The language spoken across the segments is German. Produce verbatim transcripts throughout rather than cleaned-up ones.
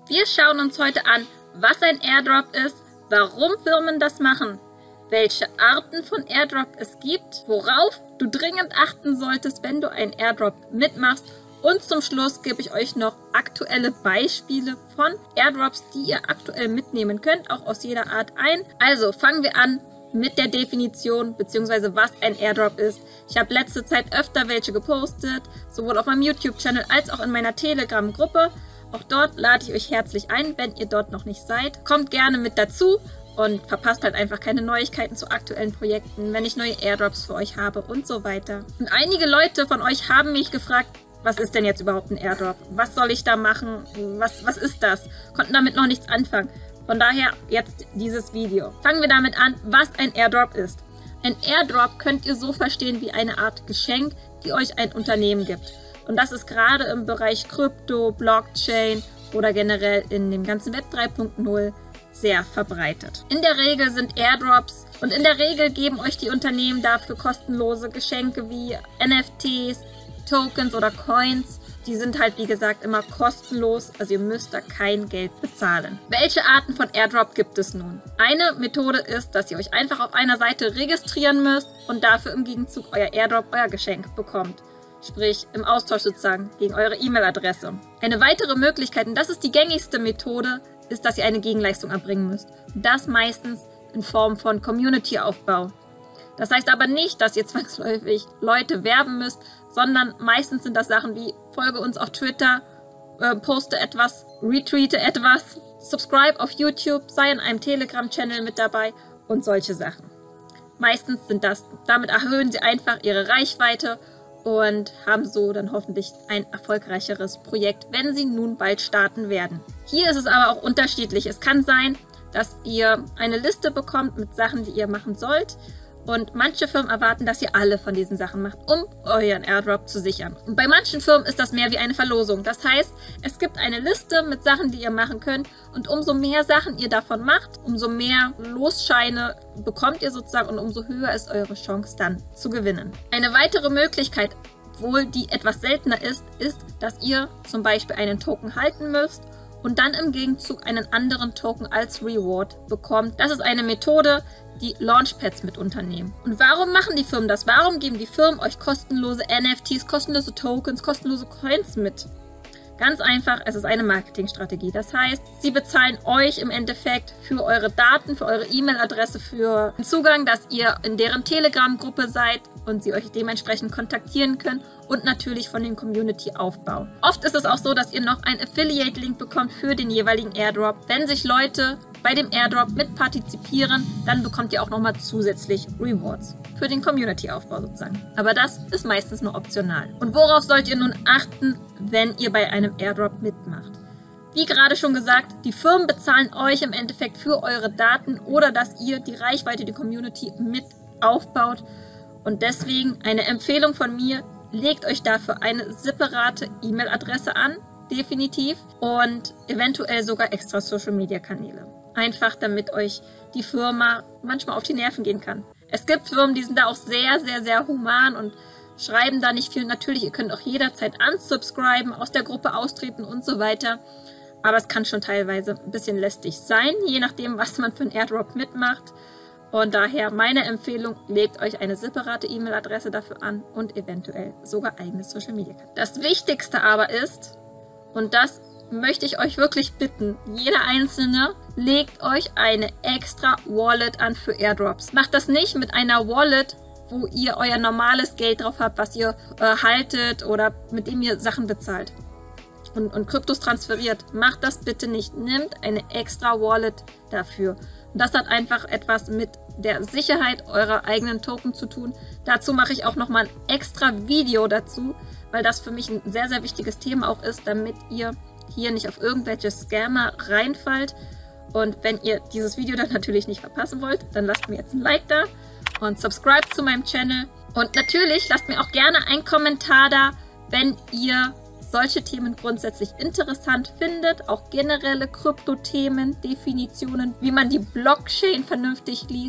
Wir schauen uns heute an, was ein Airdrop ist, warum Firmen das machen, welche Arten von Airdrop es gibt, worauf du dringend achten solltest, wenn du einen Airdrop mitmachst, und zum Schluss gebe ich euch noch aktuelle Beispiele von Airdrops, die ihr aktuell mitnehmen könnt, auch aus jeder Art ein. Also fangen wir an mit der Definition bzw. was ein Airdrop ist. Ich habe letzte Zeit öfter welche gepostet, sowohl auf meinem YouTube-Channel als auch in meiner Telegram-Gruppe. Auch dort lade ich euch herzlich ein, wenn ihr dort noch nicht seid. Kommt gerne mit dazu und verpasst halt einfach keine Neuigkeiten zu aktuellen Projekten, wenn ich neue Airdrops für euch habe und so weiter. Und einige Leute von euch haben mich gefragt, was ist denn jetzt überhaupt ein Airdrop? Was soll ich da machen? Was, was ist das? Konnten damit noch nichts anfangen. Von daher jetzt dieses Video. Fangen wir damit an, was ein Airdrop ist. Ein Airdrop könnt ihr so verstehen wie eine Art Geschenk, die euch ein Unternehmen gibt. Und das ist gerade im Bereich Krypto, Blockchain oder generell in dem ganzen Web drei punkt null sehr verbreitet. In der Regel sind Airdrops und in der Regel geben euch die Unternehmen dafür kostenlose Geschenke wie N F Ts, Tokens oder Coins. Die sind halt wie gesagt immer kostenlos, also ihr müsst da kein Geld bezahlen. Welche Arten von Airdrop gibt es nun? Eine Methode ist, dass ihr euch einfach auf einer Seite registrieren müsst und dafür im Gegenzug euer Airdrop, euer Geschenk bekommt. Sprich im Austausch sozusagen gegen eure E-Mail-Adresse. Eine weitere Möglichkeit, und das ist die gängigste Methode, ist, dass ihr eine Gegenleistung erbringen müsst. Und das meistens in Form von Community-Aufbau. Das heißt aber nicht, dass ihr zwangsläufig Leute werben müsst, sondern meistens sind das Sachen wie folge uns auf Twitter, äh, poste etwas, retweete etwas, subscribe auf YouTube, sei in einem Telegram-Channel mit dabei und solche Sachen. Meistens sind das, damit erhöhen sie einfach ihre Reichweite und haben so dann hoffentlich ein erfolgreicheres Projekt, wenn sie nun bald starten werden. Hier ist es aber auch unterschiedlich. Es kann sein, dass ihr eine Liste bekommt mit Sachen, die ihr machen sollt. Und manche Firmen erwarten, dass ihr alle von diesen Sachen macht, um euren Airdrop zu sichern. Und bei manchen Firmen ist das mehr wie eine Verlosung. Das heißt, es gibt eine Liste mit Sachen, die ihr machen könnt. Und umso mehr Sachen ihr davon macht, umso mehr Losscheine bekommt ihr sozusagen und umso höher ist eure Chance dann zu gewinnen. Eine weitere Möglichkeit, obwohl die etwas seltener ist, ist, dass ihr zum Beispiel einen Token halten müsst und dann im Gegenzug einen anderen Token als Reward bekommt. Das ist eine Methode, die Launchpads mit unternehmen. Und warum machen die Firmen das? Warum geben die Firmen euch kostenlose N F Ts, kostenlose Tokens, kostenlose Coins mit? Ganz einfach, es ist eine Marketingstrategie. Das heißt, sie bezahlen euch im Endeffekt für eure Daten, für eure E-Mail-Adresse, für den Zugang, dass ihr in deren Telegram-Gruppe seid und sie euch dementsprechend kontaktieren können und natürlich von dem Community-Aufbau. Oft ist es auch so, dass ihr noch einen Affiliate-Link bekommt für den jeweiligen Airdrop. Wenn sich Leute bei dem Airdrop mit partizipieren, dann bekommt ihr auch nochmal zusätzlich Rewards für den Community-Aufbau sozusagen. Aber das ist meistens nur optional. Und worauf sollt ihr nun achten, wenn ihr bei einem Airdrop mitmacht? Wie gerade schon gesagt, die Firmen bezahlen euch im Endeffekt für eure Daten oder dass ihr die Reichweite, die Community mit aufbaut. Und deswegen eine Empfehlung von mir, legt euch dafür eine separate E-Mail-Adresse an, definitiv, und eventuell sogar extra Social-Media-Kanäle. Einfach, damit euch die Firma manchmal auf die Nerven gehen kann. Es gibt Firmen, die sind da auch sehr, sehr, sehr human und schreiben da nicht viel. Natürlich, ihr könnt auch jederzeit unsubscriben, aus der Gruppe austreten und so weiter. Aber es kann schon teilweise ein bisschen lästig sein, je nachdem, was man für einen Airdrop mitmacht. Und daher meine Empfehlung, legt euch eine separate E-Mail-Adresse dafür an und eventuell sogar eigene Social-Media-Kanäle. Das Wichtigste aber ist, und das möchte ich euch wirklich bitten, jeder Einzelne, legt euch eine extra Wallet an für Airdrops. Macht das nicht mit einer Wallet, wo ihr euer normales Geld drauf habt, was ihr äh, haltet oder mit dem ihr Sachen bezahlt und, und Kryptos transferiert. Macht das bitte nicht. Nehmt eine extra Wallet dafür. Und das hat einfach etwas mit der Sicherheit eurer eigenen Token zu tun. Dazu mache ich auch nochmal ein extra Video dazu, weil das für mich ein sehr, sehr wichtiges Thema auch ist, damit ihr hier nicht auf irgendwelche Scammer reinfallt. Und wenn ihr dieses Video dann natürlich nicht verpassen wollt, dann lasst mir jetzt ein Like da und subscribe zu meinem Channel. Und natürlich lasst mir auch gerne einen Kommentar da, wenn ihr solche Themen grundsätzlich interessant findet, auch generelle Kryptothemen, Definitionen, wie man die Blockchain vernünftig liest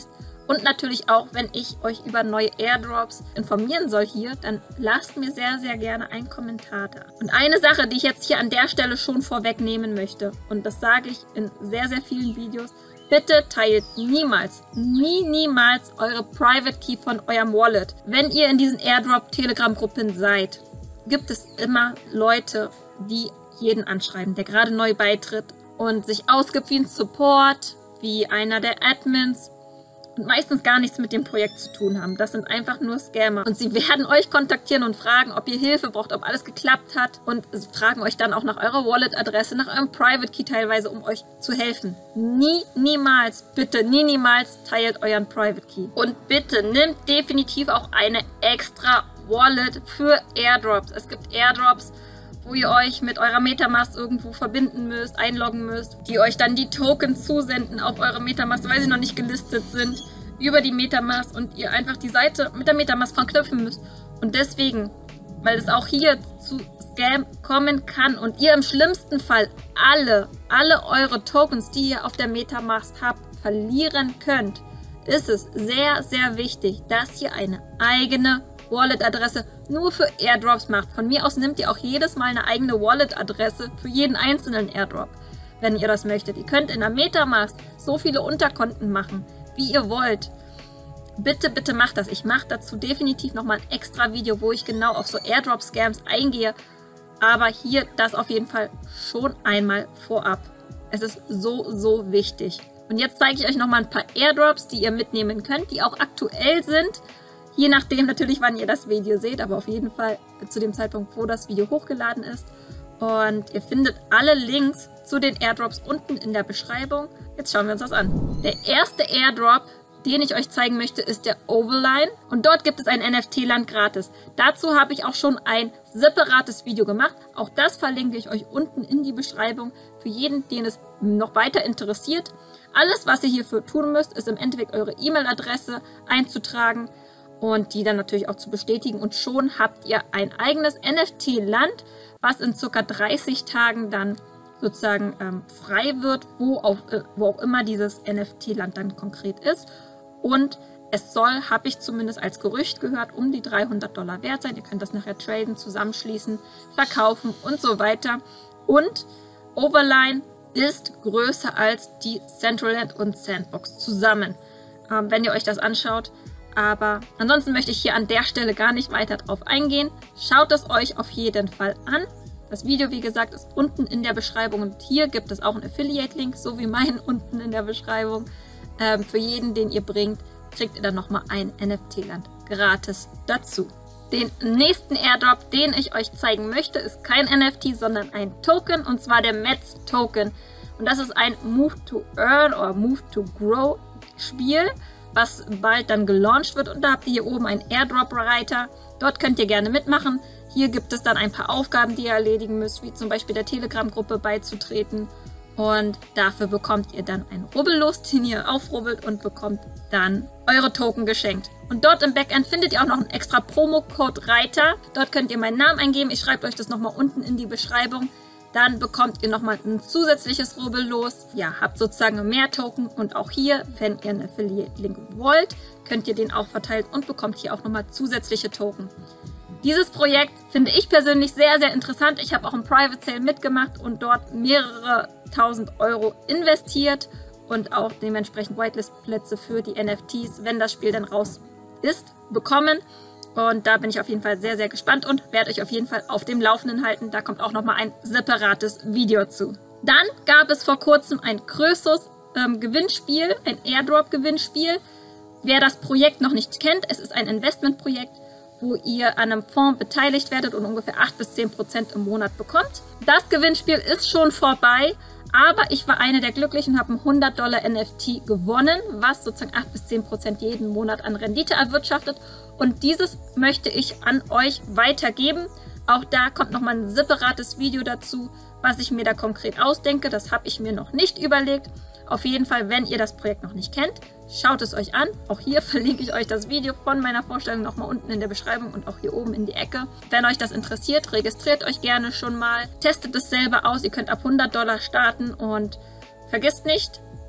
Und natürlich auch, wenn ich euch über neue Airdrops informieren soll hier, dann lasst mir sehr, sehr gerne einen Kommentar da. Und eine Sache, die ich jetzt hier an der Stelle schon vorwegnehmen möchte, und das sage ich in sehr, sehr vielen Videos, bitte teilt niemals, nie, niemals eure Private Key von eurem Wallet. Wenn ihr in diesen Airdrop-Telegram-Gruppen seid, gibt es immer Leute, die jeden anschreiben, der gerade neu beitritt und sich ausgibt wie ein Support, wie einer der Admins und meistens gar nichts mit dem Projekt zu tun haben. Das sind einfach nur Scammer. Und sie werden euch kontaktieren und fragen, ob ihr Hilfe braucht, ob alles geklappt hat. Und sie fragen euch dann auch nach eurer Wallet-Adresse, nach eurem Private Key teilweise, um euch zu helfen. Nie, niemals, bitte, nie, niemals teilt euren Private Key. Und bitte nimmt definitiv auch eine extra Wallet für Airdrops. Es gibt Airdrops, wo ihr euch mit eurer Metamask irgendwo verbinden müsst, einloggen müsst, die euch dann die Tokens zusenden auf eure Metamask, weil sie noch nicht gelistet sind, über die Metamask und ihr einfach die Seite mit der Metamask verknüpfen müsst. Und deswegen, weil es auch hier zu Scam kommen kann und ihr im schlimmsten Fall alle, alle eure Tokens, die ihr auf der Metamask habt, verlieren könnt, ist es sehr, sehr wichtig, dass ihr eine eigene Wallet-Adresse nur für Airdrops macht. Von mir aus nehmt ihr auch jedes Mal eine eigene Wallet-Adresse für jeden einzelnen Airdrop, wenn ihr das möchtet. Ihr könnt in der Metamask so viele Unterkonten machen, wie ihr wollt. Bitte, bitte macht das. Ich mache dazu definitiv nochmal ein extra Video, wo ich genau auf so Airdrop-Scams eingehe. Aber hier das auf jeden Fall schon einmal vorab. Es ist so, so wichtig. Und jetzt zeige ich euch nochmal ein paar Airdrops, die ihr mitnehmen könnt, die auch aktuell sind. Je nachdem natürlich, wann ihr das Video seht, aber auf jeden Fall zu dem Zeitpunkt, wo das Video hochgeladen ist. Und ihr findet alle Links zu den Airdrops unten in der Beschreibung. Jetzt schauen wir uns das an. Der erste Airdrop, den ich euch zeigen möchte, ist der Overline. Und dort gibt es ein N F T-Land gratis. Dazu habe ich auch schon ein separates Video gemacht. Auch das verlinke ich euch unten in die Beschreibung für jeden, den es noch weiter interessiert. Alles, was ihr hierfür tun müsst, ist im Endeffekt eure E-Mail-Adresse einzutragen und die dann natürlich auch zu bestätigen. Und schon habt ihr ein eigenes N F T-Land, was in circa dreißig Tagen dann sozusagen ähm, frei wird, wo auch, äh, wo auch immer dieses N F T-Land dann konkret ist. Und es soll, habe ich zumindest als Gerücht gehört, um die dreihundert Dollar wert sein. Ihr könnt das nachher traden, zusammenschließen, verkaufen und so weiter. Und Overline ist größer als die Decentraland und Sandbox zusammen, ähm, wenn ihr euch das anschaut. Aber ansonsten möchte ich hier an der Stelle gar nicht weiter drauf eingehen. Schaut es euch auf jeden Fall an. Das Video, wie gesagt, ist unten in der Beschreibung und hier gibt es auch einen Affiliate-Link, so wie meinen unten in der Beschreibung. Ähm, für jeden, den ihr bringt, kriegt ihr dann nochmal ein N F T-Land gratis dazu. Den nächsten Airdrop, den ich euch zeigen möchte, ist kein N F T, sondern ein Token, und zwar der M E T S-Token. Und das ist ein Move to Earn oder Move to Grow Spiel, was bald dann gelauncht wird. Und da habt ihr hier oben einen Airdrop-Reiter. Dort könnt ihr gerne mitmachen. Hier gibt es dann ein paar Aufgaben, die ihr erledigen müsst, wie zum Beispiel der Telegram-Gruppe beizutreten. Und dafür bekommt ihr dann einen Rubbellos, den ihr aufrubbelt und bekommt dann eure Token geschenkt. Und dort im Backend findet ihr auch noch einen extra Promo-Code-Reiter. Dort könnt ihr meinen Namen eingeben. Ich schreibe euch das nochmal unten in die Beschreibung. Dann bekommt ihr nochmal ein zusätzliches Rubbellos. Ja, habt sozusagen mehr Token. Und auch hier, wenn ihr einen Affiliate-Link wollt, könnt ihr den auch verteilen und bekommt hier auch nochmal zusätzliche Token. Dieses Projekt finde ich persönlich sehr, sehr interessant. Ich habe auch im Private Sale mitgemacht und dort mehrere tausend Euro investiert und auch dementsprechend Whitelist-Plätze für die N F Ts, wenn das Spiel dann raus ist, bekommen. Und da bin ich auf jeden Fall sehr, sehr gespannt und werde euch auf jeden Fall auf dem Laufenden halten. Da kommt auch nochmal ein separates Video zu. Dann gab es vor kurzem ein größeres ähm, Gewinnspiel, ein Airdrop-Gewinnspiel. Wer das Projekt noch nicht kennt, es ist ein Investmentprojekt, wo ihr an einem Fonds beteiligt werdet und ungefähr acht bis zehn Prozent im Monat bekommt. Das Gewinnspiel ist schon vorbei, aber ich war eine der Glücklichen und habe einen hundert Dollar N F T gewonnen, was sozusagen acht bis zehn Prozent jeden Monat an Rendite erwirtschaftet. Und dieses möchte ich an euch weitergeben. Auch da kommt nochmal ein separates Video dazu, was ich mir da konkret ausdenke. Das habe ich mir noch nicht überlegt. Auf jeden Fall, wenn ihr das Projekt noch nicht kennt, schaut es euch an. Auch hier verlinke ich euch das Video von meiner Vorstellung nochmal unten in der Beschreibung und auch hier oben in die Ecke. Wenn euch das interessiert, registriert euch gerne schon mal. Testet es selber aus. Ihr könnt ab hundert Dollar starten und vergisst nicht,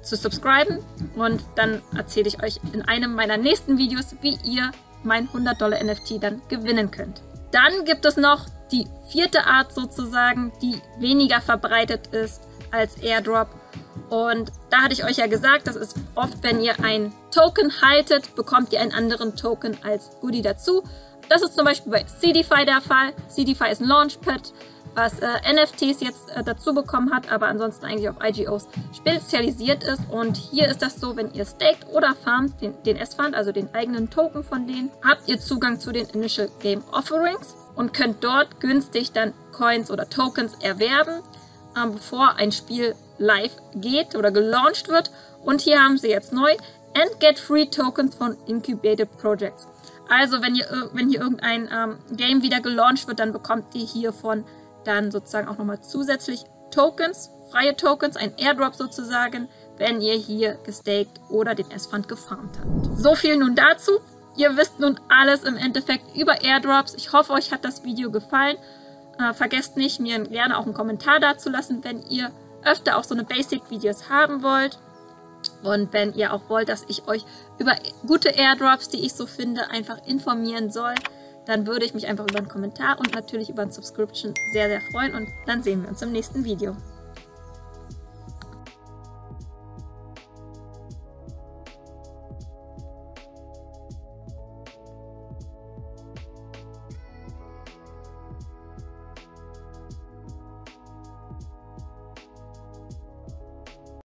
zu subscriben und dann erzähle ich euch in einem meiner nächsten Videos, wie ihr mein hundert Dollar N F T dann gewinnen könnt. Dann gibt es noch die vierte Art sozusagen, die weniger verbreitet ist als Airdrop. Und da hatte ich euch ja gesagt, das ist oft, wenn ihr ein Token haltet, bekommt ihr einen anderen Token als Goodie dazu. Das ist zum Beispiel bei Seedify der Fall. Seedify ist ein Launchpad, was äh, N F Ts jetzt äh, dazu bekommen hat, aber ansonsten eigentlich auf I G Os spezialisiert ist. Und hier ist das so, wenn ihr staked oder farmt, den, den S-Fund, also den eigenen Token von denen, habt ihr Zugang zu den Initial Game Offerings und könnt dort günstig dann Coins oder Tokens erwerben, ähm, bevor ein Spiel live geht oder gelauncht wird. Und hier haben sie jetzt neu and get free tokens von incubated projects. Also wenn, ihr, wenn hier irgendein ähm, Game wieder gelauncht wird, dann bekommt ihr hiervon dann sozusagen auch nochmal zusätzlich Tokens, freie Tokens, ein Airdrop sozusagen, wenn ihr hier gestaked oder den S-Fund gefarmt habt. So viel nun dazu. Ihr wisst nun alles im Endeffekt über Airdrops. Ich hoffe, euch hat das Video gefallen. Äh, vergesst nicht, mir gerne auch einen Kommentar dazulassen, wenn ihr öfter auch so eine Basic-Videos haben wollt. Und wenn ihr auch wollt, dass ich euch über gute Airdrops, die ich so finde, einfach informieren soll, dann würde ich mich einfach über einen Kommentar und natürlich über ein Subscription sehr, sehr freuen. Und dann sehen wir uns im nächsten Video.